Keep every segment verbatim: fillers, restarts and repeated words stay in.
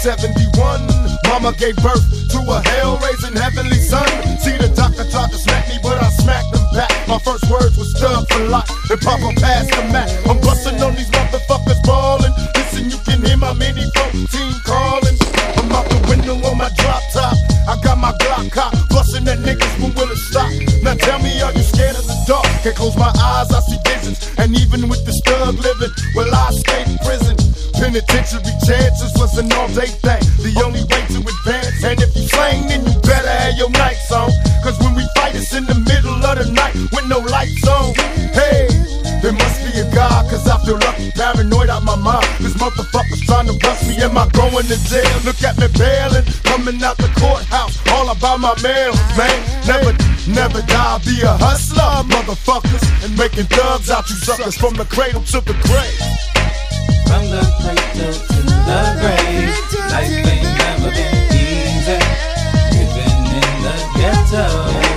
seventy-one, mama gave birth to a hell-raising heavenly son. See, the doctor tried to smack me, but I smacked him back. My first words was stuck for life, and Papa passed the mat. I'm busting on these motherfuckers ballin'. Listen, you can hear my mini fourteen calling. I'm out the window on my drop top. I got my Glock cop, bustin' at niggas when will it stop? Now tell me, are you scared of the dark? Can't close my eyes, I see visions. And even with the stug living, will I escape prison? Penitentiary chances was an all-day thing, the only way to advance. And if you slang, then you better have your nights on, cause when we fight, it's in the middle of the night with no lights on. Hey, there must be a God, cause I feel lucky, paranoid out my mind. This motherfucker's trying to bust me, am I going to jail? Look at me bailing, coming out the courthouse, all about my mail, man. Never, never die, be a hustler, motherfuckers, and making thugs out you suckers from the cradle to the grave. From the cradle to the grave, life ain't never been easy. Living in the ghetto.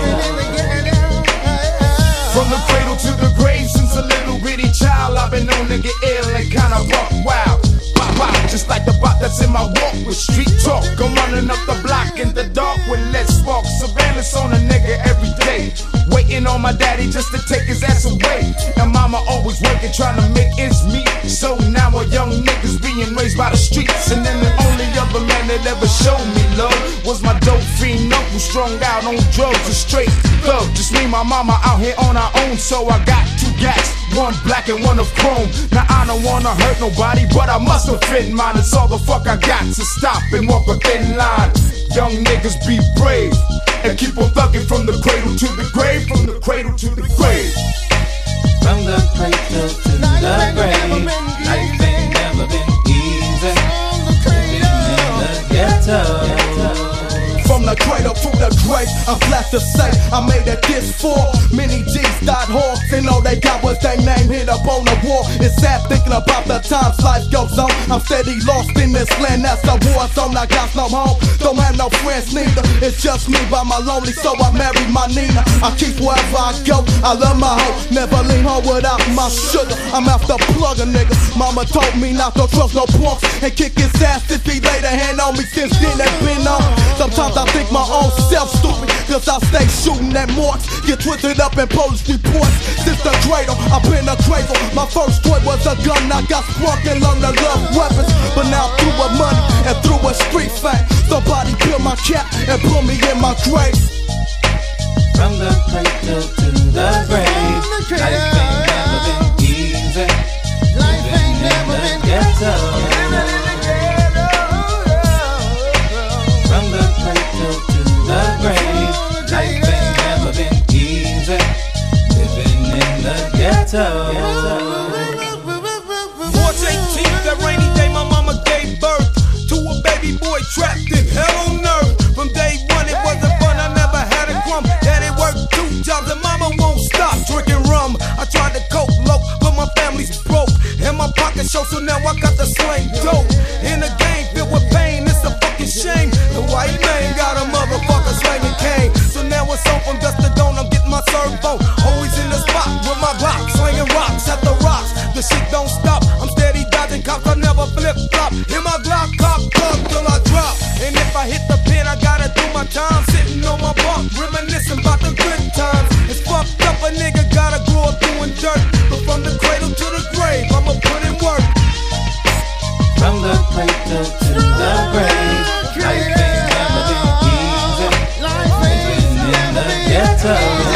From the cradle to the grave, since a little bitty child, I've been known to get ill and kinda rock wild. Wow, wow, just like the bot that's in my walk with street talk. I'm running up the block in the dark with let's walk. Surveillance on a nigga every day, waiting on my daddy just to take his ass away. And mama always working, trying to make ends meet. So now a young nigga's being raised by the streets. And then the only other man that ever showed me love was my dope fiend uncle, strung out on drugs, a straight thug. Just me and my mama out here on our own, so I got two gats, one black and one of chrome. Now I don't wanna hurt nobody, but I must offend mine. It's all the fuck I got to stop and walk a thin line. Young niggas be brave and keep on thugging from the cradle to the grave, from the cradle to the grave. From the cradle to the grave, life ain't never been easy. Living in the ghetto. From the cradle to the grave, I'm glad to say I made it this far. Many G's died hard, and all they got was their name hit up on the wall. It's sad thinking about the times life goes on. I'm steady lost in this land, that's a war zone. I got no home, don't have no friends neither. It's just me by my lonely, so I married my Nina. I keep wherever I go, I love my hoe. Never leave home without my sugar. I'm after plug a nigga. Mama told me not to trust no punks and kick his ass if he laid a hand on me. Since then they been on. Sometimes I think my own self stupid, cause I stay shooting at marks, get twisted up in police reports. Since the cradle, I've been a cradle. My first toy was a gun, I got sprung and learned to love weapons. But now through with money and through with street fame, somebody peel my cap and put me in my grave. From the cradle to the grave, life ain't never been easy. Life ain't never been ghetto. From the cradle to the grave, life ain't never been easy. Living in the ghetto. March eighteenth, that rainy day, my mama gave birth to a baby boy trapped in hell on earth. From day one, it wasn't fun, I never had a crumb. Daddy worked two jobs, and mama won't stop drinking rum. I tried to cope low, but my family's broke, and my pockets show, so now I got the slang dope. In a game filled with pain, it's a fucking shame. The white man got a motherfucker slanging cane. So now it's on from dusk to dawn, I'm getting my servo. Always in the spot with my block, slinging rocks at the rocks. The shit don't stop, I'm steady dodging cops, I never flip-flop. In my Glock, cop, plug till I drop. And if I hit the pin, I gotta do my time. Sitting on my bunk, reminiscing about the good times. It's fucked up, a nigga gotta grow up doing dirt. But from the cradle to the grave, I'ma put in work. From the cradle to the grave, life ain't never been easy. Living in the ghetto.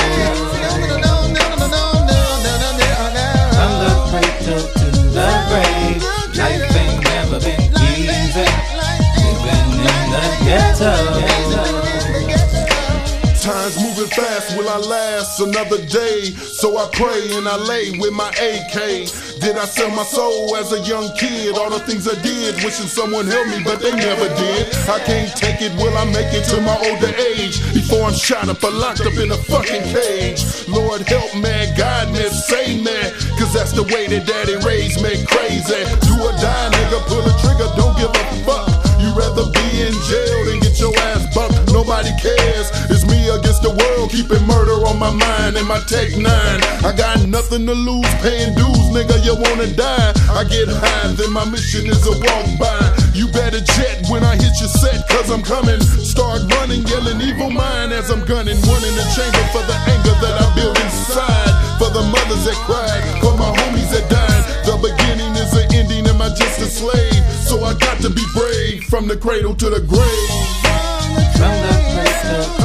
From the cradle to the grave, life ain't never been easy. Living in the ghetto. Time's moving fast, will I last another day? So I pray and I lay with my A K. Did I sell my soul as a young kid? All the things I did, wishing someone helped me, but they never did. I can't take it, will I make it to my older age? Before I'm shot up or locked up in a fucking cage. Lord help man, guide me, save me, cause that's the way that daddy raised me crazy. Do or die, nigga, pull a trigger, don't give a fuck. You rather be in jail than get your ass bucked. Nobody cares, it's me against the world, keeping murder on my mind and my Tech nine. I got nothing to lose, paying dues, nigga, you wanna die. I get high, then my mission is a walk by. You better jet when I hit your set, cause I'm coming. Start running, yelling evil mind as I'm gunning. One in the chamber for the anger that I build inside. For the mothers that cried, for my homies that died. The beginning is the ending, am I just a slave? So I got to be brave, from the cradle to the grave. From the cradle